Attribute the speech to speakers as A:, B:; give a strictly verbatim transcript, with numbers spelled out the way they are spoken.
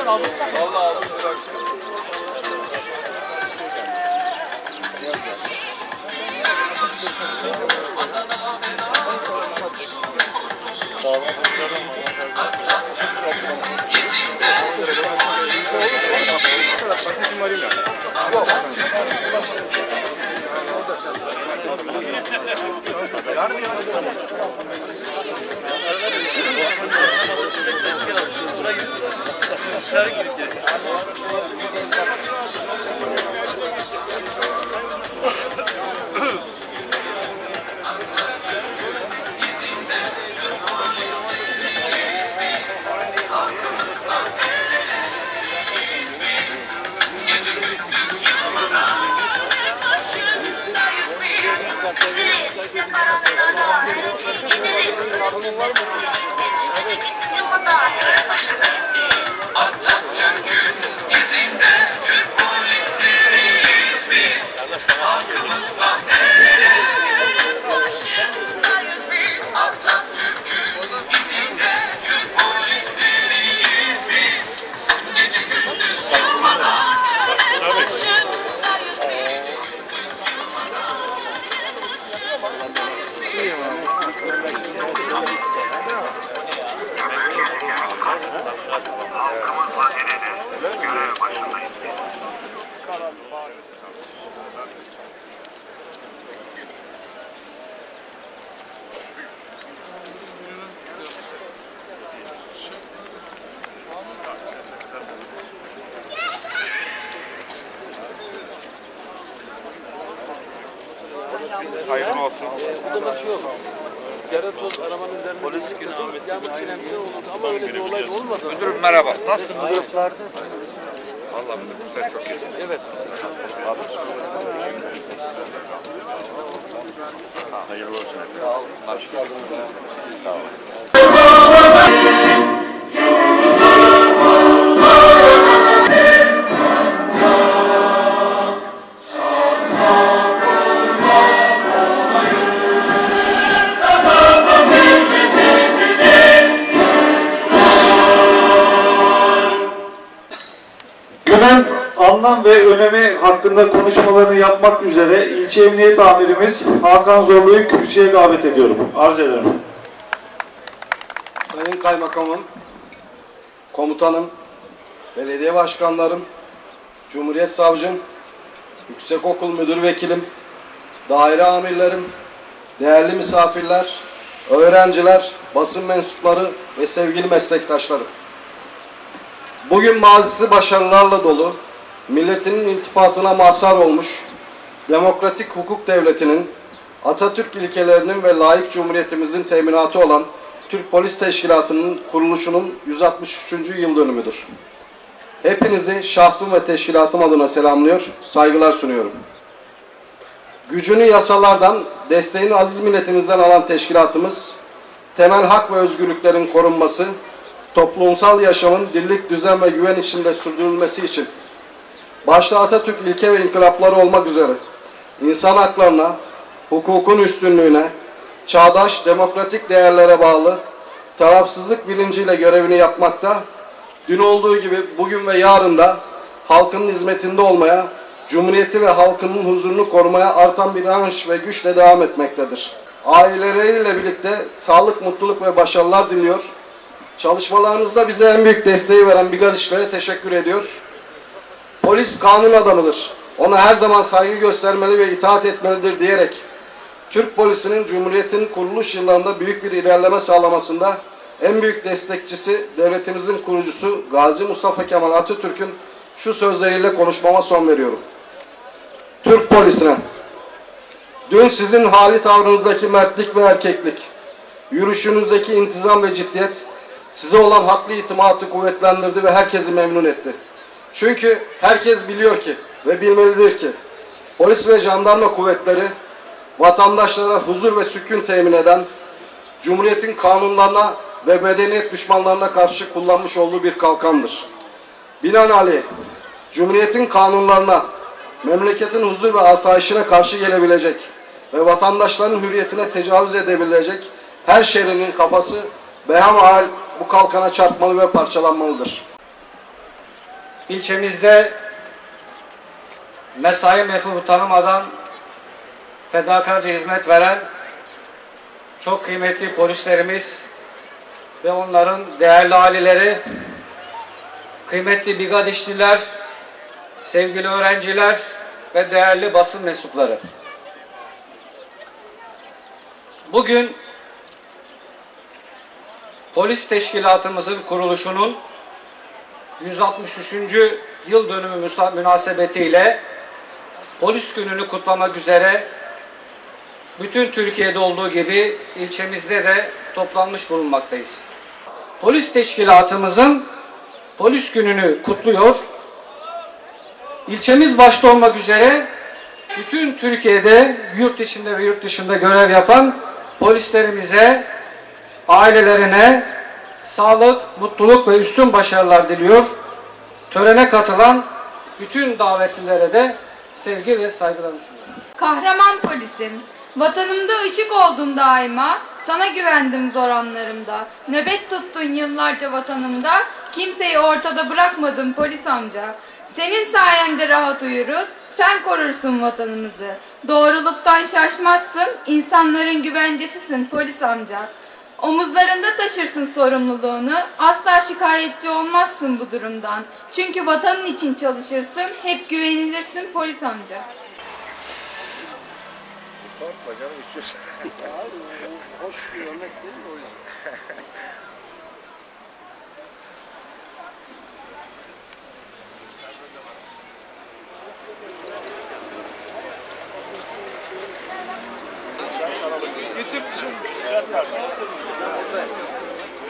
A: aldın mı?
B: Vallahi aldım.
C: Atatürk'ün izinde Türk polisleriyiz biz. Halkımızdan el ele başındayız biz. Atatürk'ün izinde Türk polisleriyiz biz. Gece gündüz yılmadan başındayız biz.
D: Halkımızla el ele görev başındayız.
B: Hayırlı olsun.
A: Burada bir şey yok. Yara toz arabanın üzerinde polis günü Ahmet yağmur çilemsi olurdu ama öyle bir olay olmadı.
B: Müdürüm merhaba. Nasılsınız?
A: Ayıplardı.
B: Vallahi müdürüm sizler çok iyisiniz.
A: Evet.
B: Hayırlı olsun. Sağ olun. Hoş geldiniz. Sağ olun.
E: Günün anlam ve önemi hakkında konuşmalarını yapmak üzere ilçe emniyet amirimiz Hakan Zorlu'yu kürsüye davet ediyorum. Arz ederim.
F: Sayın Kaymakamım, Komutanım, Belediye Başkanlarım, Cumhuriyet Savcım, Yüksekokul Müdür Vekilim, Daire Amirlerim, değerli misafirler, öğrenciler, basın mensupları ve sevgili meslektaşlarım. Bugün mazisi başarılarla dolu, milletinin iltifatına mazhar olmuş, demokratik hukuk devletinin, Atatürk ilkelerinin ve layık cumhuriyetimizin teminatı olan Türk Polis Teşkilatı'nın kuruluşunun yüz altmış üçüncü yıl dönümüdür. Hepinizi şahsım ve teşkilatım adına selamlıyor, saygılar sunuyorum. Gücünü yasalardan, desteğini aziz milletimizden alan teşkilatımız, temel hak ve özgürlüklerin korunması, toplumsal yaşamın dirlik, düzen ve güven içinde sürdürülmesi için, başta Atatürk ilke ve inkılapları olmak üzere, insan haklarına, hukukun üstünlüğüne, çağdaş demokratik değerlere bağlı, tarafsızlık bilinciyle görevini yapmakta, dün olduğu gibi bugün ve yarın da halkının hizmetinde olmaya, Cumhuriyeti ve halkının huzurunu korumaya artan bir inanç ve güçle devam etmektedir. Aileleriyle birlikte sağlık, mutluluk ve başarılar diliyor. Çalışmalarınızda bize en büyük desteği veren Bigadişlere teşekkür ediyor. Polis kanun adamıdır. Ona her zaman saygı göstermeli ve itaat etmelidir diyerek Türk polisinin Cumhuriyet'in kuruluş yıllarında büyük bir ilerleme sağlamasında en büyük destekçisi devletimizin kurucusu Gazi Mustafa Kemal Atatürk'ün şu sözleriyle konuşmama son veriyorum. Türk polisine, dün sizin hali tavrınızdaki mertlik ve erkeklik, yürüyüşünüzdeki intizam ve ciddiyet size olan haklı itimatı kuvvetlendirdi ve herkesi memnun etti. Çünkü herkes biliyor ki ve bilmelidir ki polis ve jandarma kuvvetleri vatandaşlara huzur ve sükun temin eden, Cumhuriyet'in kanunlarına ve medeniyet düşmanlarına karşı kullanmış olduğu bir kalkandır. Binaenaleyh, Cumhuriyet'in kanunlarına, memleketin huzur ve asayişine karşı gelebilecek ve vatandaşların hürriyetine tecavüz edebilecek her şehrinin kafası behemhal bu kalkana çarpmalı ve parçalanmalıdır.
G: ilçemizde mesai mefhumu tanımadan fedakarca hizmet veren çok kıymetli polislerimiz ve onların değerli aileleri, kıymetli bigadişliler, sevgili öğrenciler ve değerli basın mensupları. Bugün polis teşkilatımızın kuruluşunun yüz altmış üçüncü yıl dönümü münasebetiyle Polis Günü'nü kutlamak üzere bütün Türkiye'de olduğu gibi ilçemizde de toplanmış bulunmaktayız. Polis teşkilatımızın Polis Günü'nü kutluyor. İlçemiz başta olmak üzere bütün Türkiye'de yurt içinde ve yurt dışında görev yapan polislerimize, ailelerine sağlık, mutluluk ve üstün başarılar diliyor. Törene katılan bütün davetlilere de sevgi ve saygılarımı sunuyorum.
H: Kahraman polisim, vatanımda ışık oldun daima, sana güvendim zor anlarımda. Nöbet tuttun yıllarca vatanımda, kimseyi ortada bırakmadın polis amca. Senin sayende rahat uyuruz, sen korursun vatanımızı. Doğruluktan şaşmazsın, insanların güvencesisin polis amca. Omuzlarında taşırsın sorumluluğunu, asla şikayetçi olmazsın bu durumdan. Çünkü vatanın için çalışırsın, hep güvenilirsin polis amca.
B: Korkma canım, istiyorsan.
A: Hoş bir örnek değil mi o yüzden? Getir bizim.